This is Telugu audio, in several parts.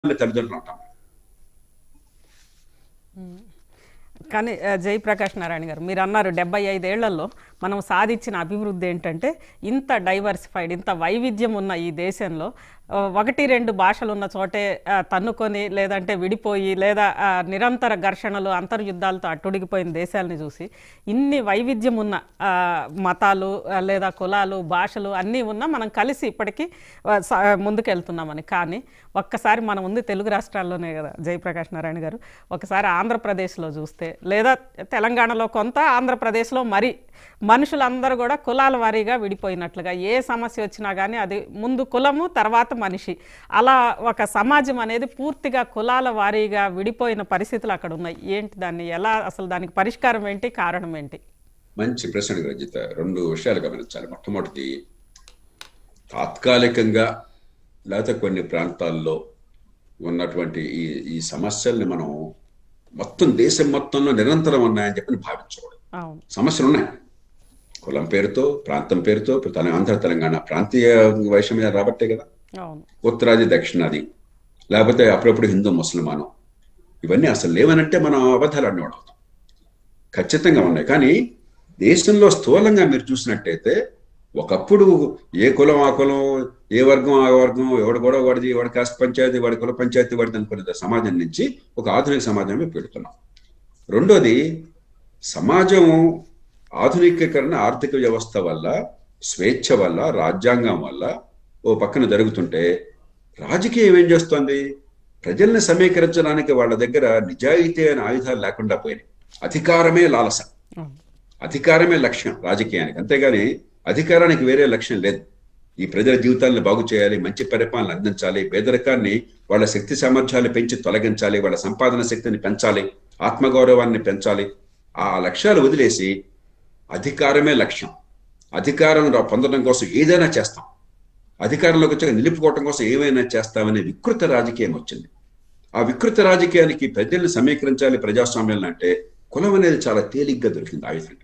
తల్లిదండ్రులు అంటాం. కానీ జయప్రకాష్ నారాయణ గారు మీరు అన్నారు 75 ఏళ్లలో మనం సాధించిన అభివృద్ధి ఏంటంటే ఇంత డైవర్సిఫైడ్, ఇంత వైవిధ్యం ఉన్న ఈ దేశంలో 1-2 భాషలు ఉన్న చోటే తన్నుకొని లేదంటే విడిపోయి లేదా నిరంతర ఘర్షణలు అంతర్యుద్ధాలతో అట్టుడిగిపోయిన దేశాలని చూసి ఇన్ని వైవిధ్యం ఉన్న మతాలు లేదా కులాలు భాషలు అన్నీ ఉన్నా మనం కలిసి ఇప్పటికీ ముందుకెళ్తున్నామని. కానీ ఒక్కసారి మనం ఉంది తెలుగు రాష్ట్రాల్లోనే కదా జయప్రకాష్ నారాయణ గారు, ఒకసారి ఆంధ్రప్రదేశ్లో చూస్తే లేదా తెలంగాణలో కొంత, ఆంధ్రప్రదేశ్లో మరి మనుషులందరూ కూడా కులాల వారీగా విడిపోయినట్లుగా, ఏ సమస్య వచ్చినా కానీ అది ముందు కులము తర్వాత మనిషి, అలా ఒక సమాజం అనేది పూర్తిగా కులాల వారీగా విడిపోయిన పరిస్థితులు అక్కడ ఉన్నాయి. ఏంటి దాన్ని ఎలా, అసలు దానికి పరిష్కారం ఏంటి, కారణం ఏంటి? మంచి ప్రశ్న రజిత. 2 విషయాలు గమనించాలి. మొట్టమొదటి, తాత్కాలికంగా లేకపోతే కొన్ని ప్రాంతాల్లో ఉన్నటువంటి ఈ సమస్యల్ని మనం మొత్తం దేశం మొత్తంలో నిరంతరం ఉన్నాయని చెప్పి భావించకూడదు. సమస్యలు ఉన్నాయి, కులం పేరుతో ప్రాంతం పేరుతో. ఆంధ్ర తెలంగాణ ప్రాంతీయ వైషమ్య రాబట్టే కదా, ఉత్తరాది దక్షిణాది, లేకపోతే అప్పుడప్పుడు హిందూ ముస్లిమాను, ఇవన్నీ అసలు లేవనంటే మనం అబద్ధాలు అన్నవాడు అవుతాం. ఖచ్చితంగా ఉన్నాయి. కానీ దేశంలో స్థూలంగా మీరు చూసినట్టయితే ఒకప్పుడు ఏ కులం ఆ కులం, ఏ వర్గం ఆ వర్గం, ఎవడు గొడవ వాడిది, వాడి కాస్ట్ పంచాయతీ, వాడి కుల పంచాయతీ వాడిది అనుకునే సమాజం నుంచి ఒక ఆధునిక సమాజమే పెడుతున్నాం. రెండోది, సమాజం ఆధునికీకరణ ఆర్థిక వ్యవస్థ వల్ల, స్వేచ్ఛ వల్ల, రాజ్యాంగం వల్ల ఓ పక్కన జరుగుతుంటే రాజకీయం ఏం చేస్తోంది? ప్రజల్ని సమీకరించడానికి వాళ్ళ దగ్గర నిజాయితీ అయిన ఆయుధాలు లేకుండా పోయినాయి. అధికారమే లాలస, అధికారమే లక్ష్యం రాజకీయానికి, అంతేగాని అధికారానికి వేరే లక్ష్యం లేదు. ఈ ప్రజల జీవితాలను బాగు చేయాలి, మంచి పరిపాలన అందించాలి, పేదరికాన్ని వాళ్ళ శక్తి సామర్థ్యాలు పెంచి తొలగించాలి, వాళ్ళ సంపాదన శక్తిని పెంచాలి, ఆత్మగౌరవాన్ని పెంచాలి. ఆ లక్ష్యాలు వదిలేసి అధికారమే లక్ష్యం, అధికారం పొందడం కోసం ఏదైనా చేస్తాం, అధికారంలోకి వచ్చాక నిలుపుకోవటం కోసం ఏమైనా చేస్తామనే వికృత రాజకీయం వచ్చింది. ఆ వికృత రాజకీయానికి ప్రజల్ని సమీకరించాలి ప్రజాస్వామ్యాలను అంటే కులం అనేది చాలా తేలిగ్గా దొరికింది ఆయుధంగా.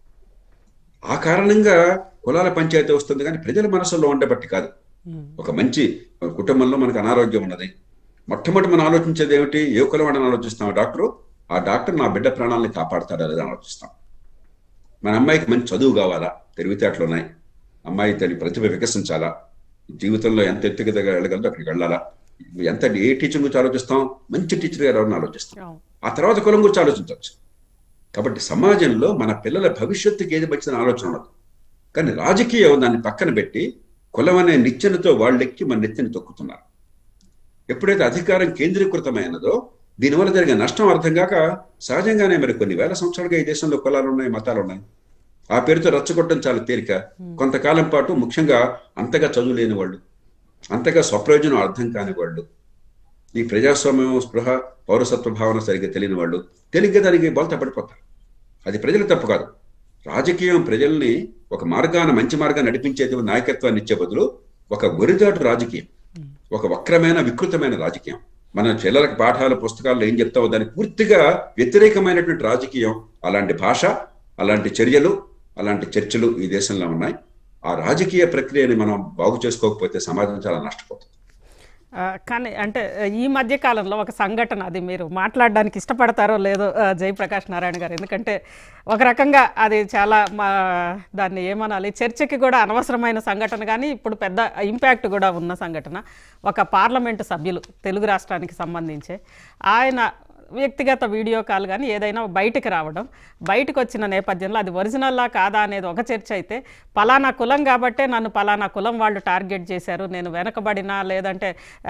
ఆ కారణంగా కులాల పంచాయతీ వస్తుంది, కానీ ప్రజల మనసులో ఉండబట్టి కాదు. ఒక మంచి కుటుంబంలో మనకు అనారోగ్యం ఉన్నది, మొట్టమొదటి మనం ఆలోచించేది ఏమిటి? ఏ కులం అని ఆలోచిస్తాం? డాక్టరు, ఆ డాక్టర్ నా బిడ్డ ప్రాణాలని కాపాడతాడా లేదా ఆలోచిస్తాం. మన అమ్మాయికి మంచి చదువు కావాలా, తెలివితేటలు ఉన్నాయి, అమ్మాయి తన ప్రతిభ వికసించాలా, జీవితంలో ఎంత ఎత్తుకు వెళ్ళగలదో అక్కడికి వెళ్ళాలా, ఏ టీచర్ గురించి ఆలోచిస్తాం? మంచి టీచర్ గారు ఎవరిని ఆలోచిస్తాం. ఆ తర్వాత కులం గురించి ఆలోచించవచ్చు. కాబట్టి సమాజంలో మన పిల్లల భవిష్యత్తుకి ఏది వచ్చిన ఆలోచన ఉండదు. కానీ రాజకీయం దాన్ని పక్కన పెట్టి కులం అనే నిచ్చెనతో వాళ్ళెక్కి మన నెత్తిని తొక్కుతున్నారు. ఎప్పుడైతే అధికారం కేంద్రీకృతమైనదో దీనివల్ల జరిగే నష్టం అర్థం కాక సహజంగానే మరి కొన్ని వేల సంవత్సరాలుగా ఈ దేశంలో కులాలు ఉన్నాయి, మతాలు ఉన్నాయి. ఆ పేరుతో రచ్చగొట్టడం చాలా తేలిక. కొంతకాలం పాటు ముఖ్యంగా అంతగా చదువు లేని వాళ్ళు, అంతగా స్వప్రయోజనం అర్థం కాని వాళ్ళు, ఈ ప్రజాస్వామ్యం స్పృహ పౌరసత్వ భావన సరిగ్గా తెలియని వాళ్ళు తేలిగ్గా దానికి బోల్తా పడిపోతారు. అది ప్రజల తప్పు కాదు. రాజకీయం ప్రజల్ని ఒక మార్గాన్ని, మంచి మార్గాన్ని నడిపించేది, నాయకత్వాన్ని ఇచ్చే బదులు ఒక గొరిదాటు రాజకీయం, ఒక వక్రమైన వికృతమైన రాజకీయం. మన పిల్లలకు పాఠాల పుస్తకాల్లో ఏం చెప్తావో దానికి పూర్తిగా వ్యతిరేకమైనటువంటి రాజకీయం, అలాంటి భాష, అలాంటి చర్యలు, అలాంటి చర్చలు ఈ దేశంలో ఉన్నాయి. ఆ రాజకీయ ప్రక్రియని మనం బాగు చేసుకోకపోతే సమాజం చాలా నష్టపోతుంది. కానీ అంటే ఈ మధ్య కాలంలో ఒక సంఘటన, అది మీరు మాట్లాడడానికి ఇష్టపడతారో లేదో జయప్రకాష్ నారాయణ గారు, ఎందుకంటే ఒక రకంగా అది చాలా దాన్ని ఏమనాలి, చర్చకి కూడా అనవసరమైన సంఘటన, కానీ ఇప్పుడు పెద్ద ఇంపాక్ట్ కూడా ఉన్న సంఘటన. ఒక పార్లమెంటు సభ్యులు తెలుగు రాష్ట్రానికి సంబంధించి ఆయన వ్యక్తిగత వీడియో కాల్ కానీ ఏదైనా బయటకు రావడం, బయటకు వచ్చిన నేపథ్యంలో అది ఒరిజినల్లా కాదా అనేది ఒక చర్చ అయితే, పలానా కులం కాబట్టే నన్ను పలానా కులం వాళ్ళు టార్గెట్ చేశారు, నేను వెనకబడినా లేదంటే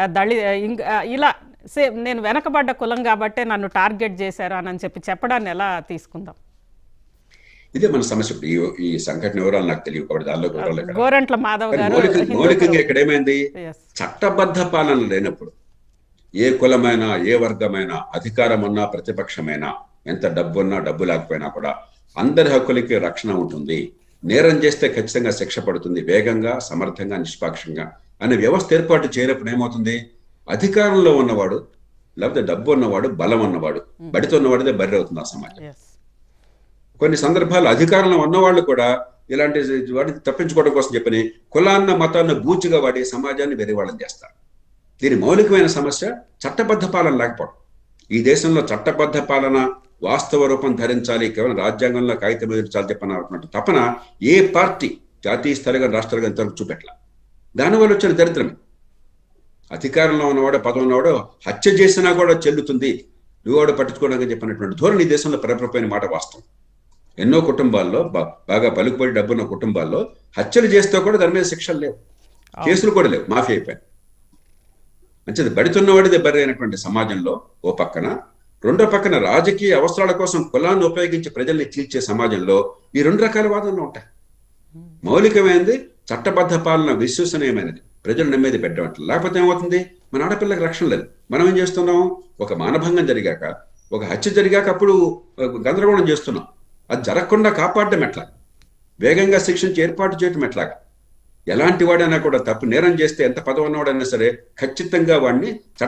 ఇలా నేను వెనకబడ్డ కులం కాబట్టే నన్ను టార్గెట్ చేశారు అని చెప్పడాన్ని ఎలా తీసుకుందాం? ఇదే మన సమస్య. ఈ సంఘటన వివరాలు నాకు తెలియదు కాబట్టి దానిలో గోరంట్ల మాధవ్ గారు మౌలికంగా ఇక్కడ ఏమైంది? చట్టబద్ధ పాలన లేనప్పుడు ఏ కులమైనా, ఏ వర్గమైనా, అధికారం ఉన్నా ప్రతిపక్షమైనా, ఎంత డబ్బున్నా డబ్బు లేకపోయినా కూడా అందరి హక్కులకి రక్షణ ఉంటుంది. నేరం చేస్తే ఖచ్చితంగా శిక్ష పడుతుంది, వేగంగా, సమర్థంగా, నిష్పాక్షంగా అనే వ్యవస్థ ఏర్పాటు చేయనప్పుడు ఏమవుతుంది? అధికారంలో ఉన్నవాడు, లేకపోతే డబ్బు ఉన్నవాడు, బలం ఉన్నవాడు, బడితో ఉన్నవాడిదే బర్రె అవుతుంది ఆ సమాజం. కొన్ని సందర్భాలు అధికారంలో ఉన్నవాళ్ళు కూడా ఇలాంటి వాటిని తప్పించుకోవడం కోసం చెప్పని కులాన్న మతాన్ని బూచిగా వాడి సమాజాన్ని వెరివాళ్ళని చేస్తారు. దీని మౌలికమైన సమస్య చట్టబద్ధ పాలన లేకపోవడం. ఈ దేశంలో చట్టబద్ధ పాలన వాస్తవ రూపం ధరించాలి, కేవలం రాజ్యాంగంలో కాగితం ఎదుర్చాలి చెప్పినటువంటి తపన ఏ పార్టీ జాతీయ స్థాయిగా రాష్ట్రాలుగా ఇంతవరకు చూపెట్టాల. దానివల్ల వచ్చిన దరిద్రమే. అధికారంలో ఉన్నవాడు, పదవి ఉన్నవాడు హత్య చేసినా కూడా చెల్లుతుంది, నువ్వాడు పట్టించుకోవడానికి చెప్పినటువంటి ధోరణి ఈ దేశంలో ప్రపరపోయిన మాట వాస్తవం. ఎన్నో కుటుంబాల్లో, బాగా పలుకుబడి డబ్బున్న కుటుంబాల్లో హత్యలు చేస్తే కూడా దాని మీద శిక్షలు లేవు, కేసులు కూడా లేవు, మాఫీ అయిపోయాయి. మంచిది, బడితున్నవాడిదే బరి అయినటువంటి సమాజంలో ఓ పక్కన, రెండో పక్కన రాజకీయ అవసరాల కోసం కులాన్ని ఉపయోగించి ప్రజల్ని చీల్చే సమాజంలో ఈ రెండు రకాల వాదనలు ఉంటాయి. మౌలికమైనది చట్టబద్ధ పాలన విశ్వసనీయమైనది, ప్రజలు నమ్మేది పెట్టడం. లేకపోతే ఏమవుతుంది, మన ఆడపిల్లకి రక్షణ లేదు. మనం ఏం చేస్తున్నాం, ఒక మానభంగం జరిగాక, ఒక హత్య జరిగాక అప్పుడు గందరగోళం చేస్తున్నాం. అది జరగకుండా కాపాడడం ఎట్లా, వేగంగా శిక్షించి ఏర్పాటు చేయడం ఎట్లాగా. ఎలాంటి వాడైనా కూడా తప్పు నేరం చేస్తే ఎంత పదవి ఉన్నవాడైనా సరే ఖచ్చితంగా వాడిని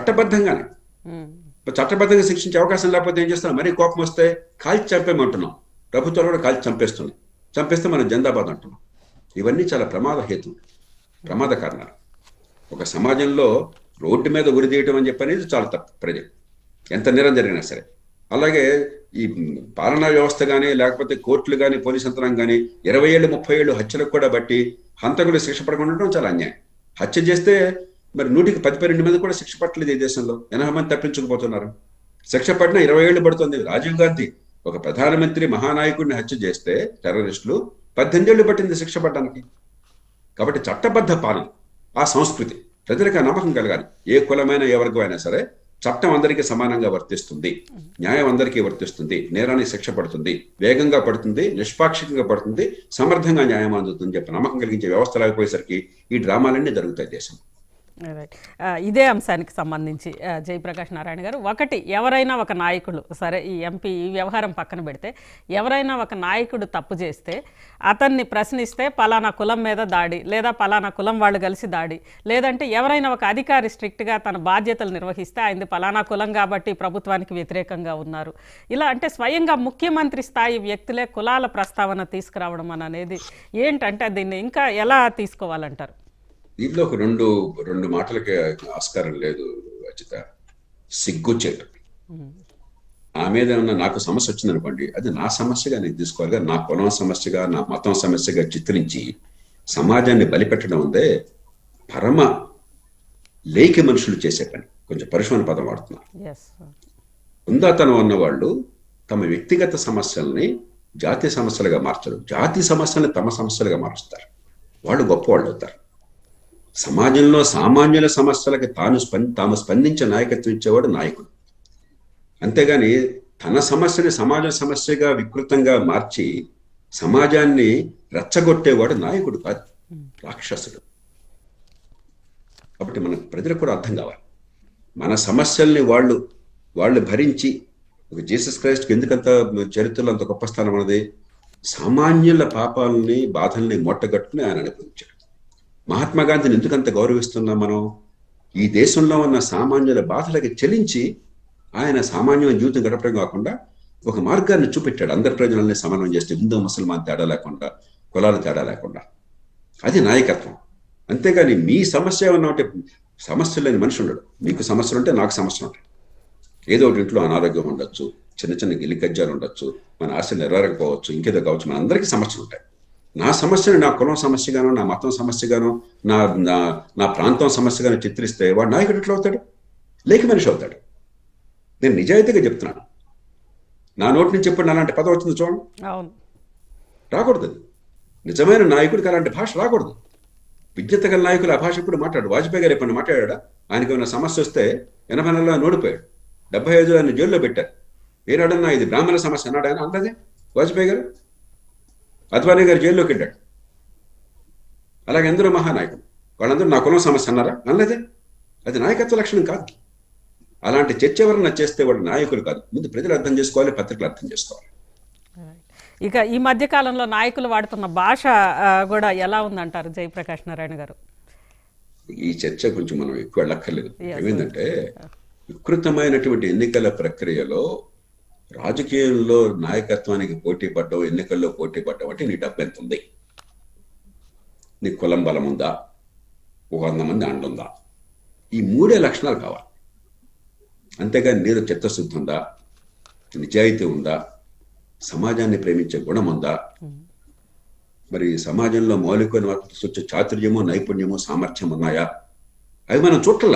చట్టబద్ధంగా శిక్షించే అవకాశం లేకపోతే ఏం చేస్తున్నాం, మరీ కోపం వస్తే కాల్చి చంపేమంటున్నాం. ప్రభుత్వాలు కూడా కాల్చి చంపేస్తున్నాయి. చంపేస్తే మనం జందాబాద్ అంటున్నాం. ఇవన్నీ చాలా ప్రమాద కారణాలు. ఒక సమాజంలో రోడ్డు మీద ఉరిదీయటం అని చెప్పనేది చాలా తప్పు. ప్రజలు ఎంత నేరం జరిగినా సరే. అలాగే ఈ పాలనా వ్యవస్థ కానీ, లేకపోతే కోర్టులు కానీ, పోలీస్ యంత్రాంగం కానీ 20 ఏళ్ళు 30 ఏళ్ళు హత్యలకు కూడా బట్టి హంతకులు శిక్ష పడకుండా ఉండడం చాలా అన్యాయం. హత్య చేస్తే మరి 100కి 10-12 మంది కూడా శిక్ష పట్టలేదు ఈ దేశంలో. 80 మంది తప్పించుకుపోతున్నారు. శిక్ష పడిన 20 ఏళ్ళు పడుతుంది. రాజీవ్ గాంధీ ఒక ప్రధానమంత్రి మహానాయకుడిని హత్య చేస్తే టెర్రరిస్టులు 18 ఏళ్ళు పట్టింది శిక్ష పడడానికి. కాబట్టి చట్టబద్ధ పాలన, ఆ సంస్కృతి, ప్రజలకు ఆ నమ్మకం కలగాలి. ఏ కులమైనా, ఏ వర్గమైనా సరే చట్టం అందరికీ సమానంగా వర్తిస్తుంది, న్యాయం అందరికీ వర్తిస్తుంది, నేరానికి శిక్ష పడుతుంది, వేగంగా పడుతుంది, నిష్పాక్షికంగా పడుతుంది, సమర్థంగా న్యాయం అందుతుంది చెప్పి నమ్మకం కలిగించే వ్యవస్థ లేకపోయేసరికి ఈ డ్రామాలన్నీ జరుగుతాయి దేశం. రైట్. ఇదే అంశానికి సంబంధించి జయప్రకాష్ నారాయణ గారు, ఒకటి, ఎవరైనా ఒక నాయకుడు, సరే ఈ ఎంపీ ఈ వ్యవహారం పక్కన పెడితే, ఎవరైనా ఒక నాయకుడు తప్పు చేస్తే అతన్ని ప్రశ్నిస్తే పలానా కులం మీద దాడి, లేదా పలానా కులం వాళ్ళు కలిసి దాడి, లేదంటే ఎవరైనా ఒక అధికారి స్ట్రిక్ట్గా తన బాధ్యతలు నిర్వహిస్తే ఆయనది పలానా కులం కాబట్టి ప్రభుత్వానికి వ్యతిరేకంగా ఉన్నారు, ఇలా అంటే స్వయంగా ముఖ్యమంత్రి స్థాయి వ్యక్తులే కులాల ప్రస్తావన తీసుకురావడం అనేది ఏంటంటే దీన్ని ఇంకా ఎలా తీసుకోవాలంటారు? దీంట్లో ఒక రెండు మాటలకి ఆస్కారం లేదు అజిత. సిగ్గుచేటు. ఆ మీద ఏమన్నా నాకు సమస్య వచ్చిందనుకోండి, అది నా సమస్యగా నేను తీసుకోవాలి. నా కులం సమస్యగా, నా మతం సమస్యగా చిత్రించి సమాజాన్ని బలిపెట్టడం ఉందే పరమ లేకి మనుషులు చేసే పని. కొంచెం పరుషమైన పదం వాడుతున్నారు. ఉందాతనం ఉన్నవాళ్ళు తమ వ్యక్తిగత సమస్యల్ని జాతీయ సమస్యలుగా మార్చరు, జాతీయ సమస్యల్ని తమ సమస్యలుగా మారుస్తారు. వాళ్ళు గొప్పవాళ్ళు అవుతారు. సమాజంలో సామాన్యుల సమస్యలకి తాము స్పందించే నాయకత్వం ఇచ్చేవాడు నాయకుడు. అంతేగాని తన సమస్యని సమాజ సమస్యగా వికృతంగా మార్చి సమాజాన్ని రెచ్చగొట్టేవాడు నాయకుడు కాదు, రాక్షసుడు. కాబట్టి మన ప్రజలకు కూడా అర్థం కావాలి, మన సమస్యల్ని వాళ్ళు భరించి. ఒక జీసస్ క్రైస్ట్కి ఎందుకంత చరిత్రలో అంత గొప్ప స్థానం అన్నది, సామాన్యుల పాపాలని బాధల్ని మూటగట్టుకుని ఆయన అనుభవించాడు. మహాత్మా గాంధీని ఎందుకంత గౌరవిస్తున్నాం మనం, ఈ దేశంలో ఉన్న సామాన్యుల బాధలకి చెలించి ఆయన సామాన్యమైన జీవితం గడపడం కాకుండా ఒక మార్గాన్ని చూపెట్టాడు. అందరి ప్రజలని సమన్వయం చేస్తే, హిందూ ముసల్మాన్ తేడా లేకుండా, కులాల తేడా లేకుండా. అది నాయకత్వం. అంతేగాని మీ సమస్య ఏమన్నా సమస్య లేని మనిషి ఉండడు. మీకు సమస్యలు ఉంటే నాకు సమస్యలు ఉంటాయి. ఏదో ఒకటి ఇంట్లో అనారోగ్యం ఉండొచ్చు, చిన్న చిన్న గిలికజ్జాలు ఉండొచ్చు, మన ఆశలు నెరవేరకపోవచ్చు, ఇంకేదో కావచ్చు. మన అందరికీ సమస్యలు ఉంటాయి. నా సమస్యను నా కులం సమస్యగానో, నా మతం సమస్యగానో, నా ప్రాంతం సమస్యగానో చిత్రిస్తే వాడు నాయకుడు ఎట్లా అవుతాడు? లేకి మనిషి అవుతాడు. నేను నిజాయితీగా చెప్తున్నాను. నా నోటి నుంచి ఎప్పుడు అలాంటి పదం వచ్చింది చూడండి. రాకూడదు. నిజమైన నాయకుడికి అలాంటి భాష రాకూడదు. విజ్ఞత గల నాయకులు ఆ భాష ఇప్పుడు మాట్లాడు. వాజ్పేయి గారు ఎప్పుడు మాట్లాడా? ఆయనకి ఏమైనా సమస్య వస్తే 80 నెలల్లో నోడిపోయాడు. 75 ఆయన జైల్లో పెట్టారు. ఏనాడన్నా ఇది బ్రాహ్మణ సమస్య అన్నాడు ఆయన? అన్నదే వాజ్పేయి గారు. అద్వానీ గారు జైల్లోకి వెళ్ళాడు. అలాగే ఎందరో మహానాయకులు, వాళ్ళందరూ నా కులం సమస్య అన్నారా? అనలేదే. అది నాయకత్వ లక్షణం కాదు. అలాంటి చర్చ ఎవరన్నా చేస్తే వాళ్ళు నాయకులు కాదు. ముందు ప్రజలు అర్థం చేసుకోవాలి, పత్రికలు అర్థం చేసుకోవాలి. ఇక ఈ మధ్య కాలంలో నాయకులు వాడుతున్న భాష కూడా ఎలా ఉందంటారు జయప్రకాష్ నారాయణ గారు? ఈ చర్చ కొంచెం మనం ఎక్కువ వెళ్ళక్కర్లేదు. ఏమైందంటే, వికృతమైనటువంటి ఎన్నికల ప్రక్రియలో రాజకీయంలో నాయకత్వానికి పోటీ పడ్డం, ఎన్నికల్లో పోటీ పడ్డం అంటే నీ డబ్బు ఎంత ఉంది, నీ కులం బలం ఉందా, 100 మంది అండుందా, ఈ మూడే లక్షణాలు కావాలి. అంతేగాని నీలో చిత్తశుద్ధి ఉందా, నిజాయితీ ఉందా, సమాజాన్ని ప్రేమించే గుణం ఉందా, మరి సమాజంలో మౌలికమైన మార్పు తీసుకొచ్చే చాతుర్యము, నైపుణ్యము, సామర్థ్యం ఉన్నాయా, అవి మనం చూడాల.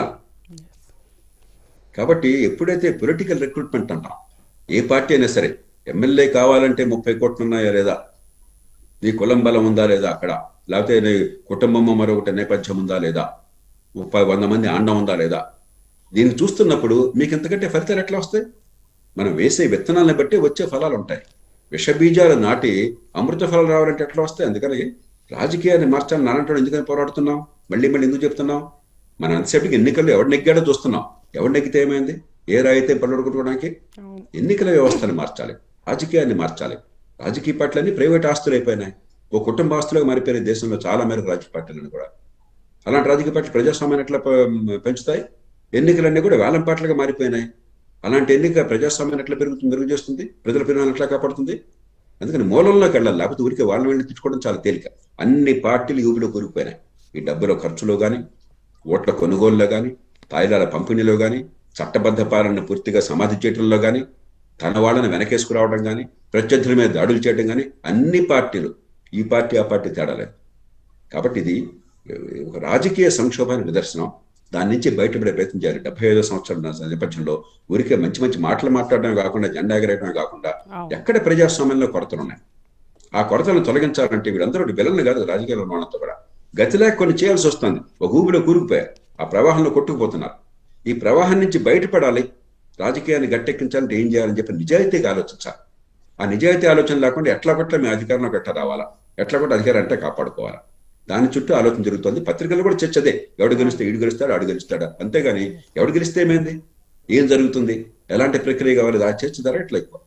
కాబట్టి ఎప్పుడైతే పొలిటికల్ రిక్రూట్మెంట్ అంటాం, ఏ పార్టీ అయినా సరే, ఎమ్మెల్యే కావాలంటే 30 కోట్లు ఉన్నాయా లేదా, నీ కులం బలం ఉందా లేదా అక్కడ, లేకపోతే నీ కుటుంబము మరొకటి నేపథ్యం ఉందా లేదా, 30-100 మంది ఆండం ఉందా లేదా, దీన్ని చూస్తున్నప్పుడు మీకు ఎంతకంటే ఫలితాలు ఎట్లా వస్తాయి? మనం వేసే విత్తనాలను బట్టి వచ్చే ఫలాలు ఉంటాయి. విషబీజాలు నాటి అమృత ఫలాలు రావాలంటే ఎట్లా వస్తాయి? అందుకని రాజకీయాన్ని మార్చాలని నానంటాడు. ఎందుకని పోరాడుతున్నాం? మళ్ళీ మళ్ళీ ఎందుకు చెప్తున్నాం? మన అంతసేపటికి ఎన్నికల్లో ఎవడు నెగ్గాడో చూస్తున్నాం. ఎవడు నెగ్గితే ఏమైంది? ఏ రాయితే పల్లొడుకోవడానికి? ఎన్నికల వ్యవస్థను మార్చాలి, రాజకీయాన్ని మార్చాలి. రాజకీయ పార్టీలన్నీ ప్రైవేట్ ఆస్తులు అయిపోయినాయి, ఓ కుటుంబ ఆస్తులుగా మారిపోయిన దేశంలో చాలా మేరకు రాజకీయ పార్టీలను కూడా. అలాంటి రాజకీయ పార్టీలు ప్రజాస్వామ్యాన్ని ఎట్లా పెంచుతాయి? ఎన్నికలన్నీ కూడా వేలం పాటలుగా మారిపోయినాయి. అలాంటి ఎన్నిక ప్రజాస్వామ్యాన్ని ఎట్లా మెరుగు చేస్తుంది? ప్రజల పరిణామాన్ని ఎట్లా కాపాడుతుంది? అందుకని మూలంలోకి వెళ్ళాలి, లేకపోతే ఊరికే వాళ్ళని వెళ్ళి తెచ్చుకోవడం చాలా తేలిక. అన్ని పార్టీలు యూబీలో కూరుకుపోయినాయి. ఈ డబ్బుల ఖర్చులో కానీ, ఓట్ల కొనుగోలులో కానీ, తాయిలాల పంపిణీలో కానీ, చట్టబద్ధ పాలనను పూర్తిగా సమాధి చేయడంలో కానీ, తన వాళ్ళని వెనకేసుకురావడం కానీ, ప్రత్యర్థుల మీద దాడులు చేయడం కానీ, అన్ని పార్టీలు, ఈ పార్టీ ఆ పార్టీ తేడా లేదు. కాబట్టి ఇది ఒక రాజకీయ సంక్షోభానికి నిదర్శనం. దాని నుంచి బయటపడే ప్రయత్నం చేయాలి. 75వ సంవత్సరం నేపథ్యంలో ఊరికే మంచి మంచి మాటలు మాట్లాడడమే కాకుండా, జెండా ఎగరేయడమే కాకుండా, ఎక్కడ ప్రజాస్వామ్యంలో కొరతలు ఉన్నాయి, ఆ కొరతలను తొలగించాలంటే వీళ్ళందరూ విలన్లు కాదు, రాజకీయాల్లో ఉన్నంత కూడా గతిలేక కొన్ని చేయాల్సి వస్తుంది. ఒక ఊబిలో కూరుకుపోయారు, ఆ ప్రవాహంలో కొట్టుకుపోతున్నారు. ఈ ప్రవాహం నుంచి బయటపడాలి, రాజకీయాన్ని గట్టెక్కించాలంటే ఏం చేయాలని చెప్పి నిజాయితీగా ఆలోచించాలి. ఆ నిజాయితీ ఆలోచన లేకుండా ఎట్లా కొట్లా మేము అధికారంలో గట్ట రావాలా, ఎట్లా కొట్ట అధికారం అంటే కాపాడుకోవాలా, దాని చుట్టూ ఆలోచన జరుగుతుంది. పత్రికల్లో కూడా చర్చ అదే, ఎవడు గెలిస్తే ఈడు గెలుస్తాడు, ఆడు గెలుస్తాడా. అంతేగాని ఎవడు గెలిస్తే ఏమైంది, ఏం జరుగుతుంది, ఎలాంటి ప్రక్రియ కావాలి, ఆ చర్చ జరగట్లే ఎక్కువ.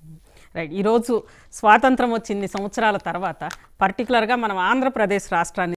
రైట్. ఈరోజు స్వాతంత్రం వచ్చి ఇన్ని సంవత్సరాల తర్వాత పర్టికులర్గా మనం ఆంధ్రప్రదేశ్ రాష్ట్రాన్ని